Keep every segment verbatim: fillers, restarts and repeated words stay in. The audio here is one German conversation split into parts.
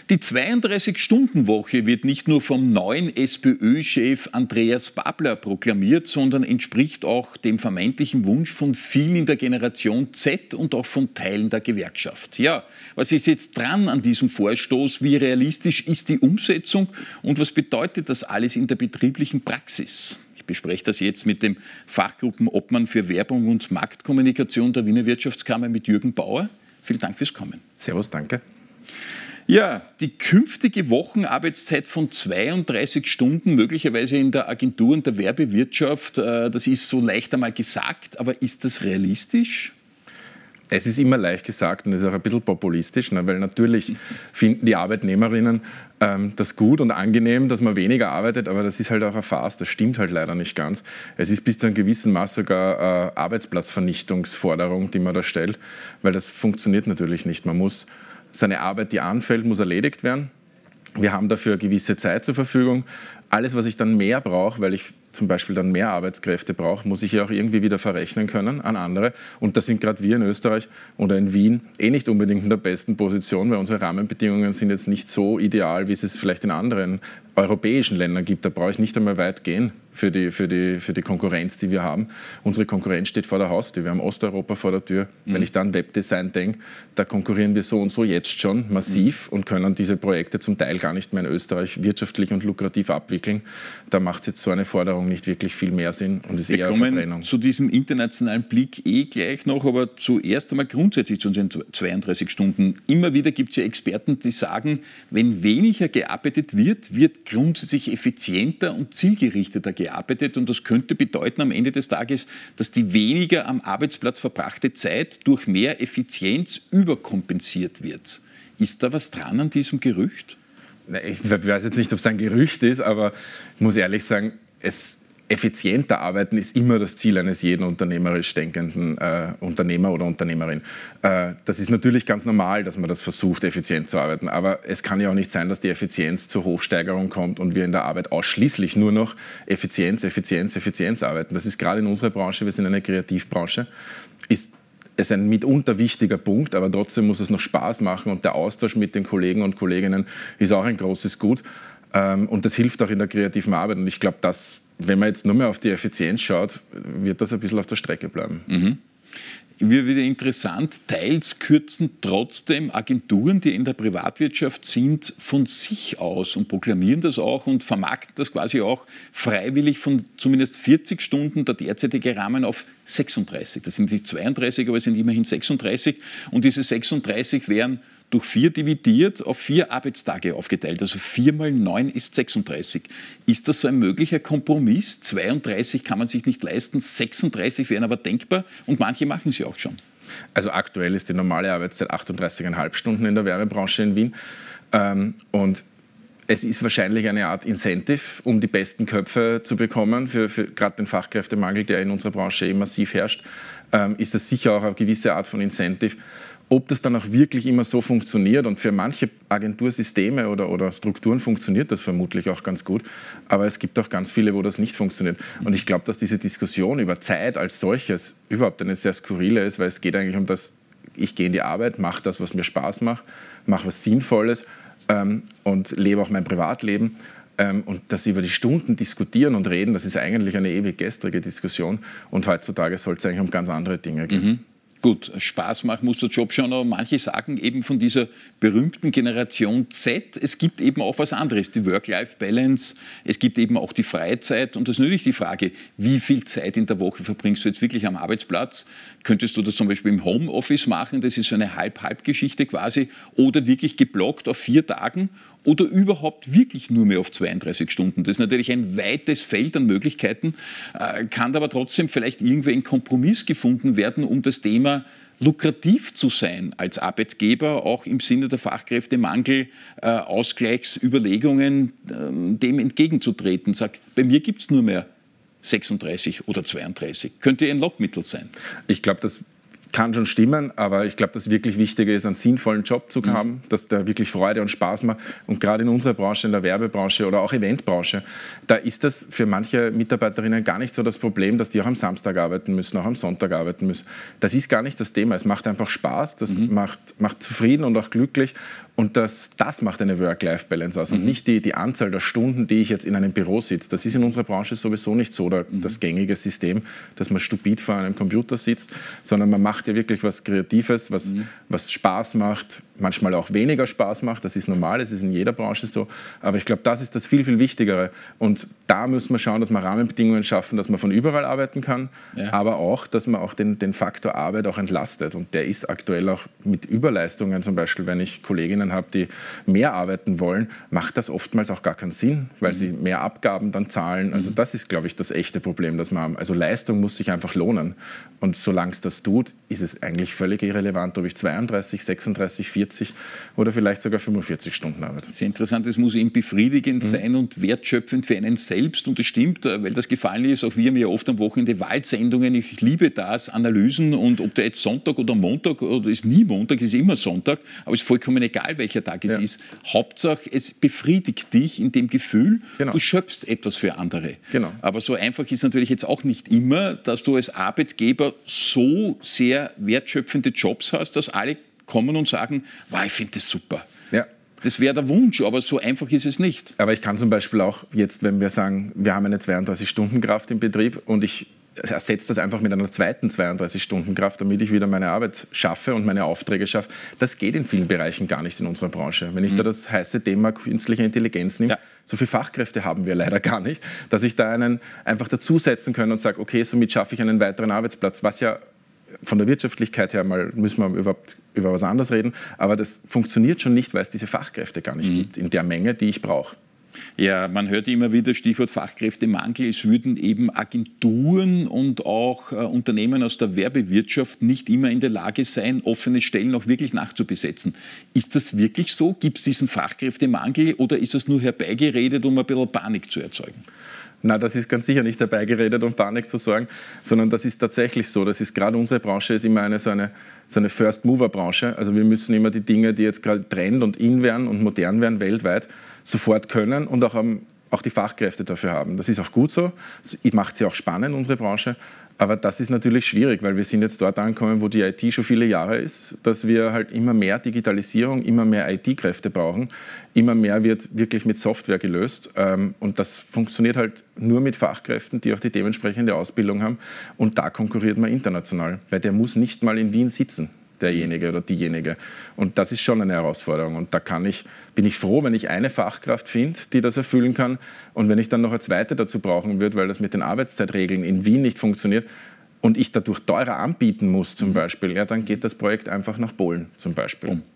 Die zweiunddreißig-Stunden-Woche wird nicht nur vom neuen SPÖ-Chef Andreas Babler proklamiert, sondern entspricht auch dem vermeintlichen Wunsch von vielen in der Generation Z und auch von Teilen der Gewerkschaft. Ja, was ist jetzt dran an diesem Vorstoß? Wie realistisch ist die Umsetzung? Und was bedeutet das alles in der betrieblichen Praxis? Ich bespreche das jetzt mit dem Fachgruppenobmann für Werbung und Marktkommunikation der Wiener Wirtschaftskammer, mit Jürgen Bauer. Vielen Dank fürs Kommen. Servus, danke. Ja, die künftige Wochenarbeitszeit von zweiunddreißig Stunden, möglicherweise in der Agentur und der Werbewirtschaft, das ist so leicht einmal gesagt, aber ist das realistisch? Es ist immer leicht gesagt und ist auch ein bisschen populistisch, ne, weil natürlich finden die Arbeitnehmerinnen ähm, das gut und angenehm, dass man weniger arbeitet, aber das ist halt auch eine Farce, das stimmt halt leider nicht ganz. Es ist bis zu einem gewissen Maß sogar eine Arbeitsplatzvernichtungsforderung, die man da stellt, weil das funktioniert natürlich nicht. Man muss seine Arbeit, die anfällt, muss erledigt werden. Wir haben dafür eine gewisse Zeit zur Verfügung. Alles, was ich dann mehr brauche, weil ich zum Beispiel dann mehr Arbeitskräfte brauche, muss ich ja auch irgendwie wieder verrechnen können an andere. Und da sind gerade wir in Österreich oder in Wien eh nicht unbedingt in der besten Position, weil unsere Rahmenbedingungen sind jetzt nicht so ideal, wie es es vielleicht in anderen europäischen Ländern gibt. Da brauche ich nicht einmal weit gehen für die, für die, für die Konkurrenz, die wir haben. Unsere Konkurrenz steht vor der Haustür. Wir haben Osteuropa vor der Tür. Mhm. Wenn ich dann Webdesign denke, da konkurrieren wir so und so jetzt schon massiv mhm. und können diese Projekte zum Teil gar nicht mehr in Österreich wirtschaftlich und lukrativ abwickeln. Da macht jetzt so eine Forderung nicht wirklich viel mehr Sinn und ist wir eher eine Verbrennung. Kommen zu diesem internationalen Blick eh gleich noch, aber zuerst einmal grundsätzlich zu den zweiunddreißig Stunden. Immer wieder gibt es ja Experten, die sagen, wenn weniger gearbeitet wird, wird grundsätzlich effizienter und zielgerichteter gearbeitet und das könnte bedeuten am Ende des Tages, dass die weniger am Arbeitsplatz verbrachte Zeit durch mehr Effizienz überkompensiert wird. Ist da was dran an diesem Gerücht? Ich weiß jetzt nicht, ob es ein Gerücht ist, aber ich muss ehrlich sagen, es effizienter arbeiten ist immer das Ziel eines jeden unternehmerisch denkenden äh, Unternehmer oder Unternehmerin. Äh, das ist natürlich ganz normal, dass man das versucht, effizient zu arbeiten. Aber es kann ja auch nicht sein, dass die Effizienz zur Hochsteigerung kommt und wir in der Arbeit ausschließlich nur noch Effizienz, Effizienz, Effizienz arbeiten. Das ist gerade in unserer Branche, wir sind eine Kreativbranche, ist es ein mitunter wichtiger Punkt, aber trotzdem muss es noch Spaß machen und der Austausch mit den Kollegen und Kolleginnen ist auch ein großes Gut. Und das hilft auch in der kreativen Arbeit. Und ich glaube, dass, wenn man jetzt nur mehr auf die Effizienz schaut, wird das ein bisschen auf der Strecke bleiben. Mhm. Wird wieder interessant, teils kürzen trotzdem Agenturen, die in der Privatwirtschaft sind, von sich aus und proklamieren das auch und vermarkten das quasi auch freiwillig von zumindest vierzig Stunden, der derzeitige Rahmen auf sechsunddreißig. Das sind nicht zweiunddreißig, aber es sind immerhin sechsunddreißig und diese sechsunddreißig wären durch vier dividiert auf vier Arbeitstage aufgeteilt. Also vier mal neun ist sechsunddreißig. Ist das so ein möglicher Kompromiss? zweiunddreißig kann man sich nicht leisten, sechsunddreißig wären aber denkbar und manche machen sie auch schon. Also aktuell ist die normale Arbeitszeit achtunddreißig Komma fünf Stunden in der Werbebranche in Wien. Ähm, und es ist wahrscheinlich eine Art Incentive, um die besten Köpfe zu bekommen, für, für gerade den Fachkräftemangel, der in unserer Branche eben massiv herrscht, ähm, ist das sicher auch eine gewisse Art von Incentive. Ob das dann auch wirklich immer so funktioniert und für manche Agentursysteme oder, oder Strukturen funktioniert das vermutlich auch ganz gut, aber es gibt auch ganz viele, wo das nicht funktioniert. Und ich glaube, dass diese Diskussion über Zeit als solches überhaupt eine sehr skurrile ist, weil es geht eigentlich um das, ich gehe in die Arbeit, mache das, was mir Spaß macht, mache was Sinnvolles ähm, und lebe auch mein Privatleben. Ähm, und dass sie über die Stunden diskutieren und reden, das ist eigentlich eine ewig gestrige Diskussion und heutzutage soll es eigentlich um ganz andere Dinge gehen. Mhm. Gut, Spaß machen muss der Job schon, aber manche sagen eben von dieser berühmten Generation Z, es gibt eben auch was anderes, die Work-Life-Balance, es gibt eben auch die Freizeit und das ist natürlich die Frage, wie viel Zeit in der Woche verbringst du jetzt wirklich am Arbeitsplatz? Könntest du das zum Beispiel im Homeoffice machen, das ist so eine Halb-Halb-Geschichte quasi, oder wirklich geblockt auf vier Tagen oder überhaupt wirklich nur mehr auf zweiunddreißig Stunden. Das ist natürlich ein weites Feld an Möglichkeiten, äh, kann aber trotzdem vielleicht irgendwie ein Kompromiss gefunden werden, um das Thema lukrativ zu sein als Arbeitgeber, auch im Sinne der Fachkräftemangel, äh, Ausgleichsüberlegungen, äh, dem entgegenzutreten. Sag, bei mir gibt es nur mehr sechsunddreißig oder zweiunddreißig. Könnte ein Lockmittel sein? Ich glaube, dass kann schon stimmen, aber ich glaube, das wirklich Wichtige ist, einen sinnvollen Job zu haben, mhm. dass der wirklich Freude und Spaß macht. Und gerade in unserer Branche, in der Werbebranche oder auch Eventbranche, da ist das für manche Mitarbeiterinnen gar nicht so das Problem, dass die auch am Samstag arbeiten müssen, auch am Sonntag arbeiten müssen. Das ist gar nicht das Thema. Es macht einfach Spaß, das mhm. macht, macht zufrieden und auch glücklich. Und das, das macht eine Work-Life-Balance aus. Mhm. Und nicht die, die Anzahl der Stunden, die ich jetzt in einem Büro sitze. Das ist in unserer Branche sowieso nicht so der, mhm. das gängige System, dass man stupid vor einem Computer sitzt, sondern man macht ja wirklich was Kreatives, was, mhm. was Spaß macht, manchmal auch weniger Spaß macht. Das ist normal, es ist in jeder Branche so. Aber ich glaube, das ist das viel, viel Wichtigere. Und da müssen wir schauen, dass wir Rahmenbedingungen schaffen, dass man von überall arbeiten kann, ja. aber auch, dass man auch den, den Faktor Arbeit auch entlastet. Und der ist aktuell auch mit Überleistungen, zum Beispiel, wenn ich Kolleginnen habe, die mehr arbeiten wollen, macht das oftmals auch gar keinen Sinn, weil mhm. sie mehr Abgaben dann zahlen. Also das ist, glaube ich, das echte Problem, das wir haben. Also Leistung muss sich einfach lohnen. Und solange es das tut, ist es eigentlich völlig irrelevant, ob ich zweiunddreißig, sechsunddreißig, vierzig oder vielleicht sogar fünfundvierzig Stunden arbeite. Das ist interessant, es muss eben befriedigend mhm. sein und wertschöpfend für einen selbst. Und das stimmt, weil das gefallen ist. Auch wir haben ja oft am Wochenende Wahlsendungen. Ich liebe das, Analysen. Und ob der jetzt Sonntag oder Montag, oder ist nie Montag, ist immer Sonntag, aber es ist vollkommen egal, welcher Tag es ja. ist. Hauptsache, es befriedigt dich in dem Gefühl, genau. du schöpfst etwas für andere. Genau. Aber so einfach ist natürlich jetzt auch nicht immer, dass du als Arbeitgeber so sehr wertschöpfende Jobs hast, dass alle kommen und sagen, wow, ich finde das super. Ja. Das wäre der Wunsch, aber so einfach ist es nicht. Aber ich kann zum Beispiel auch jetzt, wenn wir sagen, wir haben eine zweiunddreißig-Stunden-Kraft im Betrieb und ich ersetze das einfach mit einer zweiten zweiunddreißig-Stunden-Kraft, damit ich wieder meine Arbeit schaffe und meine Aufträge schaffe. Das geht in vielen Bereichen gar nicht in unserer Branche. Wenn ich mhm. da das heiße Thema künstliche Intelligenz nehme, ja. so viele Fachkräfte haben wir leider gar nicht, dass ich da einen einfach dazusetzen kann und sage, okay, somit schaffe ich einen weiteren Arbeitsplatz, was ja von der Wirtschaftlichkeit her mal, müssen wir überhaupt über was anderes reden, aber das funktioniert schon nicht, weil es diese Fachkräfte gar nicht mhm. gibt, in der Menge, die ich brauche. Ja, man hört immer wieder Stichwort Fachkräftemangel. Es würden eben Agenturen und auch äh, Unternehmen aus der Werbewirtschaft nicht immer in der Lage sein, offene Stellen auch wirklich nachzubesetzen. Ist das wirklich so? Gibt es diesen Fachkräftemangel oder ist es nur herbeigeredet, um ein bisschen Panik zu erzeugen? Na, das ist ganz sicher nicht herbeigeredet, um Panik zu sorgen, sondern das ist tatsächlich so. Das ist gerade unsere Branche ist immer eine so eine, so eine First-Mover-Branche. Also wir müssen immer die Dinge, die jetzt gerade Trend und in werden und modern werden weltweit, sofort können und auch, um, auch die Fachkräfte dafür haben. Das ist auch gut so. Das macht sie auch spannend, unsere Branche. Aber das ist natürlich schwierig, weil wir sind jetzt dort angekommen, wo die I T schon viele Jahre ist, dass wir halt immer mehr Digitalisierung, immer mehr I T-Kräfte brauchen. Immer mehr wird wirklich mit Software gelöst. Und das funktioniert halt nur mit Fachkräften, die auch die dementsprechende Ausbildung haben. Und da konkurriert man international, weil der muss nicht mal in Wien sitzen, derjenige oder diejenige. Und das ist schon eine Herausforderung. Und da kann ich, bin ich froh, wenn ich eine Fachkraft finde, die das erfüllen kann. Und wenn ich dann noch eine zweite dazu brauchen würde, weil das mit den Arbeitszeitregeln in Wien nicht funktioniert und ich dadurch teurer anbieten muss zum Beispiel, ja, dann geht das Projekt einfach nach Polen zum Beispiel. Um.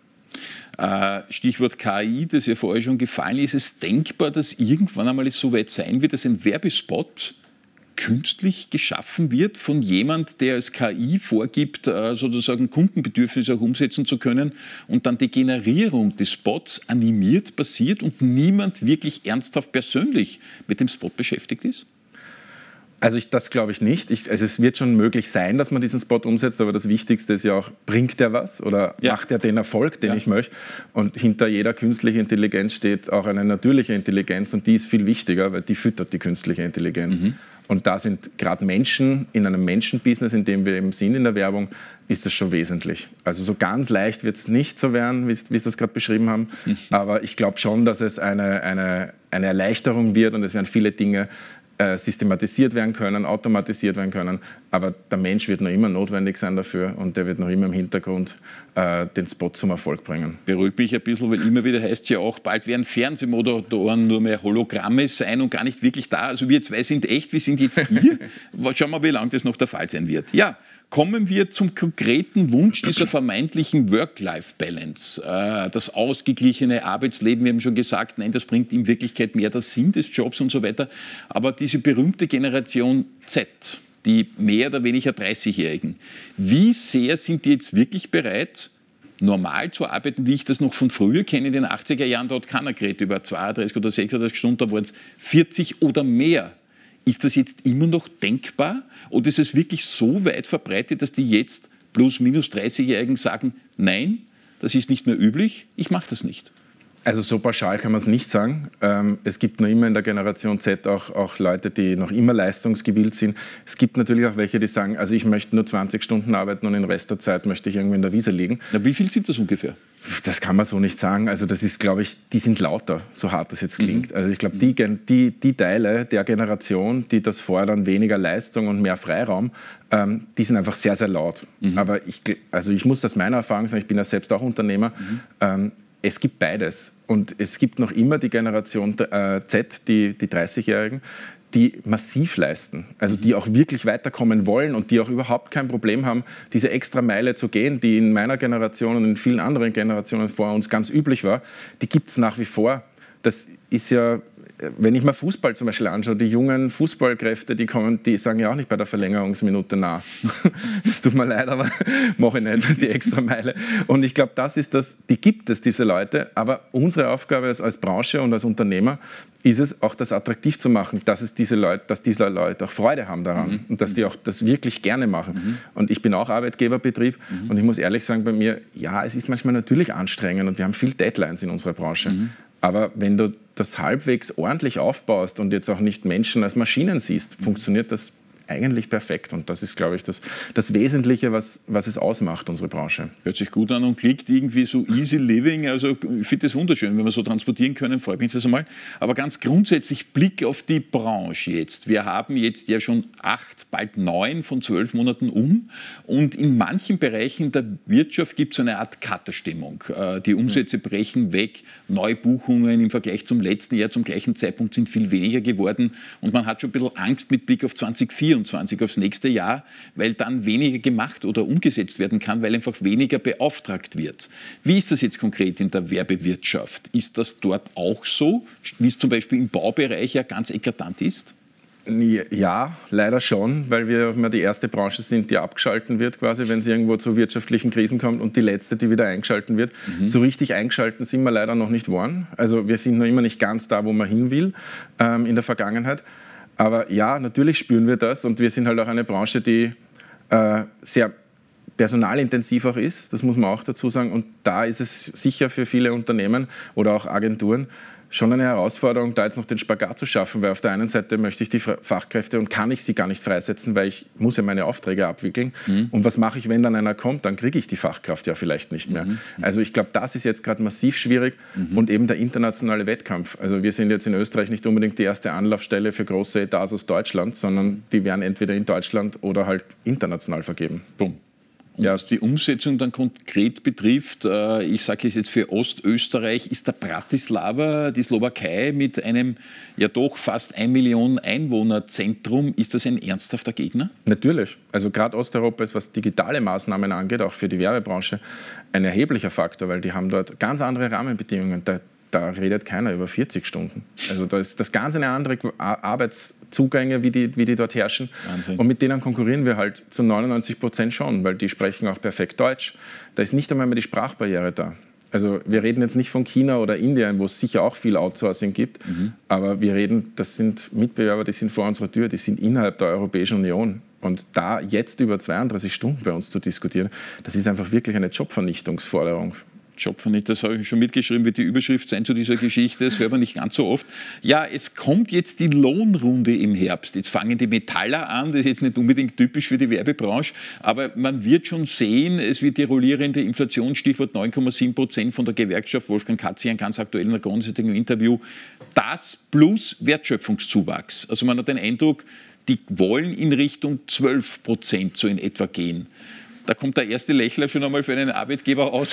Äh, Stichwort K I, das ja vorher schon gefallen ist. Ist es denkbar, dass irgendwann einmal es so weit sein wird, dass ein Werbespot künstlich geschaffen wird von jemand, der als K I vorgibt, sozusagen Kundenbedürfnisse auch umsetzen zu können und dann die Generierung des Spots animiert passiert und niemand wirklich ernsthaft persönlich mit dem Spot beschäftigt ist? Also ich, das glaube ich nicht. Ich, also es wird schon möglich sein, dass man diesen Spot umsetzt, aber das Wichtigste ist ja auch, bringt er was oder ja. macht er den Erfolg, den ja. ich möchte? Und hinter jeder künstlichen Intelligenz steht auch eine natürliche Intelligenz und die ist viel wichtiger, weil die füttert die künstliche Intelligenz. Mhm. Und da sind gerade Menschen, in einem Menschenbusiness, in dem wir eben sind in der Werbung, ist das schon wesentlich. Also so ganz leicht wird es nicht so werden, wie Sie es gerade beschrieben haben. Mhm. Aber ich glaube schon, dass es eine, eine, eine Erleichterung wird und es werden viele Dinge systematisiert werden können, automatisiert werden können, aber der Mensch wird noch immer notwendig sein dafür und der wird noch immer im Hintergrund äh, den Spot zum Erfolg bringen. Beruhigt mich ein bisschen, weil immer wieder heißt es ja auch, bald werden Fernsehmoderatoren nur mehr Hologramme sein und gar nicht wirklich da. Also wir zwei sind echt, wir sind jetzt hier. Schauen wir mal, wie lange das noch der Fall sein wird. Ja, kommen wir zum konkreten Wunsch dieser vermeintlichen Work-Life-Balance. Das ausgeglichene Arbeitsleben, wir haben schon gesagt, nein, das bringt in Wirklichkeit mehr der Sinn des Jobs und so weiter. Aber diese berühmte Generation Z, die mehr oder weniger dreißigjährigen, wie sehr sind die jetzt wirklich bereit, normal zu arbeiten, wie ich das noch von früher kenne? In den achtziger Jahren, da hat keiner geredet über zweiunddreißig oder sechsunddreißig Stunden, da waren es vierzig oder mehr. Ist das jetzt immer noch denkbar oder ist es wirklich so weit verbreitet, dass die jetzt plus minus dreißigjährigen sagen, nein, das ist nicht mehr üblich, ich mache das nicht? Also so pauschal kann man es nicht sagen. Ähm, es gibt noch immer in der Generation Z auch, auch Leute, die noch immer leistungsgewillt sind. Es gibt natürlich auch welche, die sagen, also ich möchte nur zwanzig Stunden arbeiten und den Rest der Zeit möchte ich irgendwo in der Wiese liegen. Na, wie viel sind das ungefähr? Das kann man so nicht sagen. Also das ist, glaube ich, die sind lauter, so hart das jetzt klingt. Mhm. Also ich glaube, die, die, die Teile der Generation, die das fordern, weniger Leistung und mehr Freiraum, ähm, die sind einfach sehr, sehr laut. Mhm. Aber ich, also ich muss aus meiner Erfahrung sagen, ich bin ja selbst auch Unternehmer, mhm. ähm, es gibt beides. Und es gibt noch immer die Generation äh, Z, die, die dreißigjährigen, die massiv leisten, also die auch wirklich weiterkommen wollen und die auch überhaupt kein Problem haben, diese extra Meile zu gehen, die in meiner Generation und in vielen anderen Generationen vor uns ganz üblich war, die gibt es nach wie vor. Das ist ja, wenn ich mal Fußball zum Beispiel anschaue, die jungen Fußballkräfte, die kommen, die sagen ja auch nicht bei der Verlängerungsminute na. Das tut mir leid, aber mache ich nicht, die extra Meile. Und ich glaube, das ist das, die gibt es, diese Leute, aber unsere Aufgabe als, als Branche und als Unternehmer ist es, auch das attraktiv zu machen, dass es diese Leute, dass diese Leute auch Freude haben daran mhm. und dass die auch das wirklich gerne machen. Mhm. Und ich bin auch Arbeitgeberbetrieb mhm. und ich muss ehrlich sagen, bei mir, ja, es ist manchmal natürlich anstrengend und wir haben viel Deadlines in unserer Branche. Mhm. Aber wenn du das halbwegs ordentlich aufbaust und jetzt auch nicht Menschen als Maschinen siehst, funktioniert das eigentlich perfekt. Und das ist, glaube ich, das, das Wesentliche, was, was es ausmacht, unsere Branche. Hört sich gut an und klingt irgendwie so easy living. Also ich finde das wunderschön, wenn wir so transportieren können, freut mich das einmal. Aber ganz grundsätzlich Blick auf die Branche jetzt. Wir haben jetzt ja schon acht, bald neun von zwölf Monaten um. Und in manchen Bereichen der Wirtschaft gibt es eine Art Katerstimmung. Die Umsätze brechen weg, Neubuchungen im Vergleich zum letzten Jahr zum gleichen Zeitpunkt sind viel weniger geworden. Und man hat schon ein bisschen Angst mit Blick auf zwanzig vierundzwanzig. Aufs nächste Jahr, weil dann weniger gemacht oder umgesetzt werden kann, weil einfach weniger beauftragt wird. Wie ist das jetzt konkret in der Werbewirtschaft? Ist das dort auch so, wie es zum Beispiel im Baubereich ja ganz eklatant ist? Ja, leider schon, weil wir immer die erste Branche sind, die abgeschalten wird, quasi, wenn es irgendwo zu wirtschaftlichen Krisen kommt, und die letzte, die wieder eingeschalten wird. Mhm. So richtig eingeschalten sind wir leider noch nicht geworden. Also wir sind noch immer nicht ganz da, wo man hin will ähm, in der Vergangenheit. Aber ja, natürlich spüren wir das, und wir sind halt auch eine Branche, die äh, sehr personalintensiv auch ist, das muss man auch dazu sagen. Und da ist es sicher für viele Unternehmen oder auch Agenturen schon eine Herausforderung, da jetzt noch den Spagat zu schaffen, weil auf der einen Seite möchte ich die Fachkräfte und kann ich sie gar nicht freisetzen, weil ich muss ja meine Aufträge abwickeln. Mhm. Und was mache ich, wenn dann einer kommt? Dann kriege ich die Fachkraft ja vielleicht nicht mehr. Mhm. Also ich glaube, das ist jetzt gerade massiv schwierig, mhm. und eben der internationale Wettkampf. Also wir sind jetzt in Österreich nicht unbedingt die erste Anlaufstelle für große Etats aus Deutschland, sondern die werden entweder in Deutschland oder halt international vergeben. Bumm. Und ja. Was die Umsetzung dann konkret betrifft, äh, ich sage es jetzt für Ostösterreich, ist der Bratislava, die Slowakei, mit einem ja doch fast ein Million Einwohnerzentrum, ist das ein ernsthafter Gegner? Natürlich. Also gerade Osteuropa ist, was digitale Maßnahmen angeht, auch für die Werbebranche, ein erheblicher Faktor, weil die haben dort ganz andere Rahmenbedingungen. Da, da redet keiner über vierzig Stunden. Also da ist das ganz eine andere Arbeitszugänge, wie die, wie die dort herrschen. Wahnsinn. Und mit denen konkurrieren wir halt zu neunundneunzig Prozent schon, weil die sprechen auch perfekt Deutsch. Da ist nicht einmal mehr die Sprachbarriere da. Also wir reden jetzt nicht von China oder Indien, wo es sicher auch viel Outsourcing gibt, mhm. aber wir reden, das sind Mitbewerber, die sind vor unserer Tür, die sind innerhalb der Europäischen Union. Und da jetzt über zweiunddreißig Stunden bei uns zu diskutieren, das ist einfach wirklich eine Jobvernichtungsforderung. Jobvernichtung, das habe ich schon mitgeschrieben, wird die Überschrift sein zu dieser Geschichte, das hört man nicht ganz so oft. Ja, es kommt jetzt die Lohnrunde im Herbst. Jetzt fangen die Metaller an, das ist jetzt nicht unbedingt typisch für die Werbebranche, aber man wird schon sehen, es wird die rollierende Inflation, Stichwort neun Komma sieben Prozent von der Gewerkschaft Wolfgang Katzian, ganz aktuell in einem großartigen Interview, das plus Wertschöpfungszuwachs. Also man hat den Eindruck, die wollen in Richtung zwölf Prozent so in etwa gehen. Da kommt der erste Lächler schon einmal für einen Arbeitgeber aus.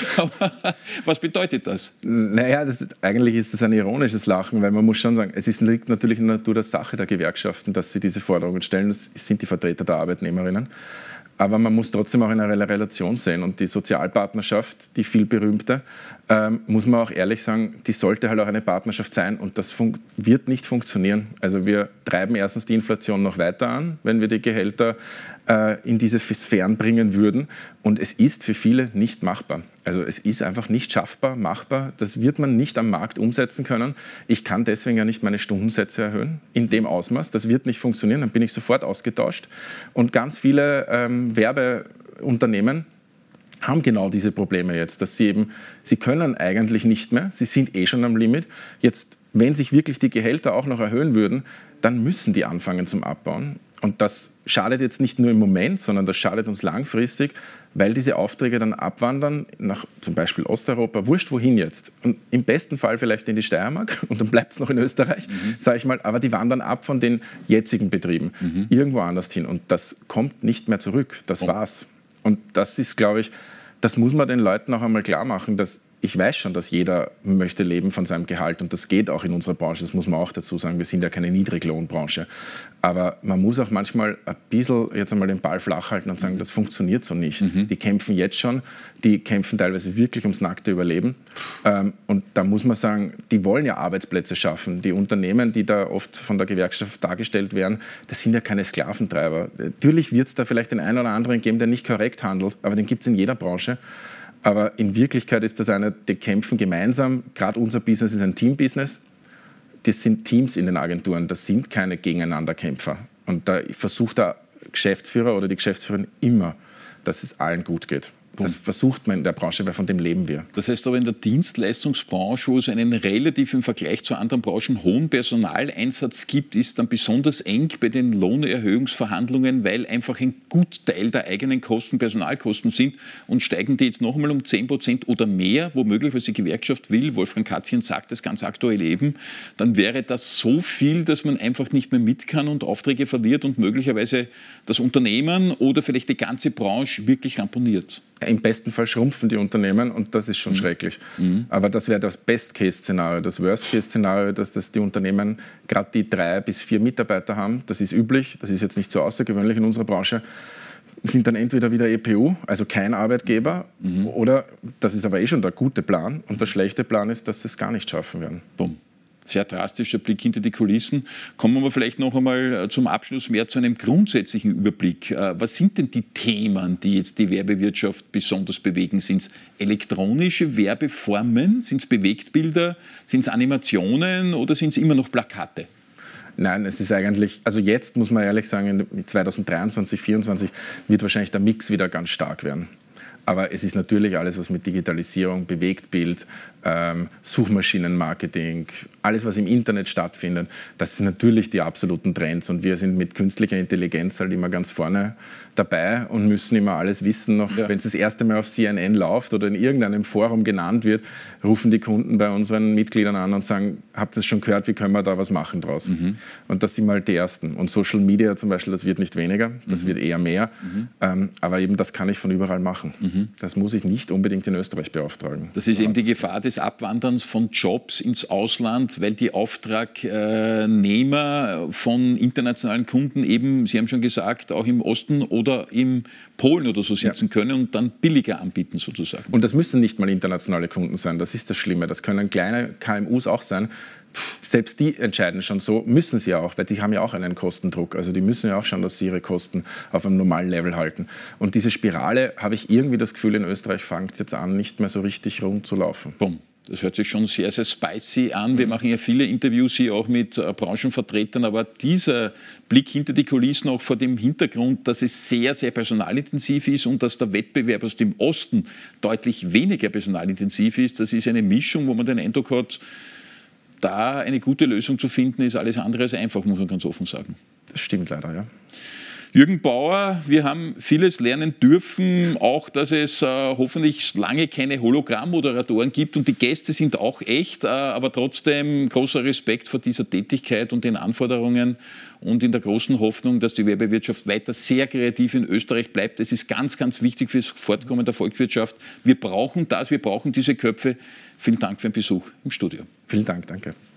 Was bedeutet das? Naja, das ist, eigentlich ist das ein ironisches Lachen, weil man muss schon sagen, es ist, liegt natürlich in der Natur der Sache der Gewerkschaften, dass sie diese Forderungen stellen. Das sind die Vertreter der Arbeitnehmerinnen. Aber man muss trotzdem auch in einer Relation sehen. Und die Sozialpartnerschaft, die viel berühmte, ähm, muss man auch ehrlich sagen, die sollte halt auch eine Partnerschaft sein. Und das wird nicht funktionieren. Also wir treiben erstens die Inflation noch weiter an, wenn wir die Gehälter äh, in diese Sphären bringen würden. Und es ist für viele nicht machbar. Also es ist einfach nicht schaffbar, machbar. Das wird man nicht am Markt umsetzen können. Ich kann deswegen ja nicht meine Stundensätze erhöhen in dem Ausmaß. Das wird nicht funktionieren. Dann bin ich sofort ausgetauscht. Und ganz viele ähm, Werbe Unternehmen haben genau diese Probleme jetzt, dass sie eben, sie können eigentlich nicht mehr, sie sind eh schon am Limit. Jetzt, wenn sich wirklich die Gehälter auch noch erhöhen würden, dann müssen die anfangen zum Abbauen. Und das schadet jetzt nicht nur im Moment, sondern das schadet uns langfristig, weil diese Aufträge dann abwandern nach zum Beispiel Osteuropa, wurscht wohin jetzt. Und im besten Fall vielleicht in die Steiermark und dann bleibt es noch in Österreich, mhm. sage ich mal. Aber die wandern ab von den jetzigen Betrieben mhm. irgendwo anders hin. Und das kommt nicht mehr zurück. Das oh. war's. Und das ist, glaube ich, das muss man den Leuten auch einmal klar machen, dass ich weiß schon, dass jeder möchte leben von seinem Gehalt und das geht auch in unserer Branche, das muss man auch dazu sagen, wir sind ja keine Niedriglohnbranche. Aber man muss auch manchmal ein bisschen jetzt einmal den Ball flach halten und sagen, das funktioniert so nicht. Mhm. Die kämpfen jetzt schon, die kämpfen teilweise wirklich ums nackte Überleben. Und da muss man sagen, die wollen ja Arbeitsplätze schaffen. Die Unternehmen, die da oft von der Gewerkschaft dargestellt werden, das sind ja keine Sklaventreiber. Natürlich wird es da vielleicht den einen oder anderen geben, der nicht korrekt handelt, aber den gibt es in jeder Branche. Aber in Wirklichkeit ist das eine, die kämpfen gemeinsam. Gerade unser Business ist ein Team-Business. Das sind Teams in den Agenturen, das sind keine Gegeneinanderkämpfer. Und da versucht der Geschäftsführer oder die Geschäftsführerin immer, dass es allen gut geht. Das versucht man in der Branche, weil von dem leben wir. Das heißt aber in der Dienstleistungsbranche, wo es einen relativ im Vergleich zu anderen Branchen hohen Personaleinsatz gibt, ist dann besonders eng bei den Lohnerhöhungsverhandlungen, weil einfach ein Gutteil der eigenen Kosten Personalkosten sind und steigen die jetzt noch einmal um zehn Prozent oder mehr, womöglich, was die Gewerkschaft will, Wolfgang Katzien sagt das ganz aktuell eben, dann wäre das so viel, dass man einfach nicht mehr mit kann und Aufträge verliert und möglicherweise das Unternehmen oder vielleicht die ganze Branche wirklich ramponiert. Im besten Fall schrumpfen die Unternehmen und das ist schon mhm. schrecklich. Mhm. Aber das wäre das Best-Case-Szenario. Das Worst-Case-Szenario, dass das die Unternehmen gerade die drei bis vier Mitarbeiter haben, das ist üblich, das ist jetzt nicht so außergewöhnlich in unserer Branche, sind dann entweder wieder E P U, also kein Arbeitgeber, mhm. oder, das ist aber eh schon der gute Plan, und der schlechte Plan ist, dass sie es gar nicht schaffen werden. Bumm. Sehr drastischer Blick hinter die Kulissen. Kommen wir vielleicht noch einmal zum Abschluss mehr zu einem grundsätzlichen Überblick. Was sind denn die Themen, die jetzt die Werbewirtschaft besonders bewegen? Sind es elektronische Werbeformen? Sind es Bewegtbilder? Sind es Animationen oder sind es immer noch Plakate? Nein, es ist eigentlich, also jetzt muss man ehrlich sagen, zwanzig dreiundzwanzig, vierundzwanzig wird wahrscheinlich der Mix wieder ganz stark werden. Aber es ist natürlich alles, was mit Digitalisierung, Bewegtbild, ähm, Suchmaschinenmarketing, alles, was im Internet stattfindet, das sind natürlich die absoluten Trends. Und wir sind mit künstlicher Intelligenz halt immer ganz vorne dabei und müssen immer alles wissen. Noch, ja. Wenn es das erste Mal auf C N N läuft oder in irgendeinem Forum genannt wird, rufen die Kunden bei unseren Mitgliedern an und sagen, habt ihr es schon gehört, wie können wir da was machen draus? Mhm. Und das sind mal die Ersten. Und Social Media zum Beispiel, das wird nicht weniger, das mhm. wird eher mehr. Mhm. Ähm, aber eben das kann ich von überall machen. Mhm. Das muss ich nicht unbedingt in Österreich beauftragen. Das ist eben die Gefahr des Abwanderns von Jobs ins Ausland, weil die Auftragnehmer von internationalen Kunden eben, Sie haben schon gesagt, auch im Osten oder im Polen oder so sitzen ja. können und dann billiger anbieten sozusagen. Und das müssen nicht mal internationale Kunden sein, das ist das Schlimme. Das können kleine K M Us auch sein. Selbst die entscheiden schon so, müssen sie ja auch, weil die haben ja auch einen Kostendruck. Also die müssen ja auch schauen, dass sie ihre Kosten auf einem normalen Level halten. Und diese Spirale, habe ich irgendwie das Gefühl, in Österreich fängt jetzt an, nicht mehr so richtig rund zu laufen. Bumm. Das hört sich schon sehr, sehr spicy an. Wir machen ja viele Interviews hier auch mit äh, Branchenvertretern, aber dieser Blick hinter die Kulissen auch vor dem Hintergrund, dass es sehr, sehr personalintensiv ist und dass der Wettbewerb aus dem Osten deutlich weniger personalintensiv ist, das ist eine Mischung, wo man den Eindruck hat, da eine gute Lösung zu finden, ist alles andere als einfach, muss man ganz offen sagen. Das stimmt leider, ja. Jürgen Bauer, wir haben vieles lernen dürfen, auch dass es äh, hoffentlich lange keine Hologramm-Moderatoren gibt und die Gäste sind auch echt, äh, aber trotzdem großer Respekt vor dieser Tätigkeit und den Anforderungen und in der großen Hoffnung, dass die Werbewirtschaft weiter sehr kreativ in Österreich bleibt. Das ist ganz, ganz wichtig fürs Fortkommen der Volkswirtschaft. Wir brauchen das, wir brauchen diese Köpfe. Vielen Dank für den Besuch im Studio. Vielen Dank, danke.